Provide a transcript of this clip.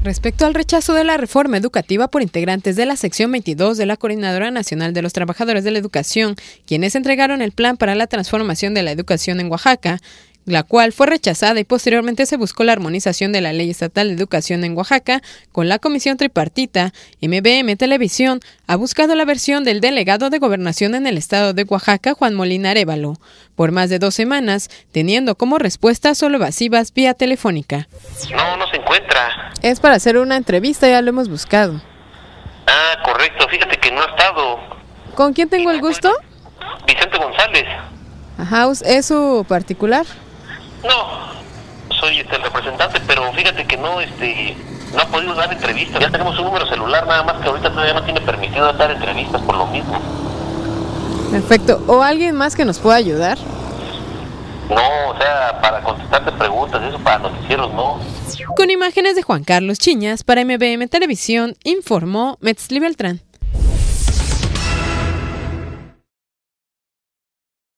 Respecto al rechazo de la reforma educativa por integrantes de la sección 22 de la Coordinadora Nacional de los Trabajadores de la Educación, quienes entregaron el plan para la transformación de la educación en Oaxaca, la cual fue rechazada y posteriormente se buscó la armonización de la Ley Estatal de Educación en Oaxaca con la Comisión Tripartita, MBM Televisión ha buscado la versión del delegado de Gobernación en el estado de Oaxaca, Juan Molina Arévalo, por más de 2 semanas, teniendo como respuesta solo evasivas vía telefónica. No se encuentra. Es para hacer una entrevista, ya lo hemos buscado. Ah, correcto, fíjate que no ha estado. ¿Con quién tengo el gusto? Vicente González. Ajá, ¿es su particular? No, soy el representante, pero fíjate que no ha podido dar entrevistas. Ya tenemos un número celular, nada más que ahorita todavía no tiene permitido dar entrevistas por lo mismo. Perfecto. ¿O alguien más que nos pueda ayudar? No, o sea, para contestarte preguntas, eso para noticieros no. Con imágenes de Juan Carlos Chiñas, para MBM Televisión, informó Metzli Beltrán.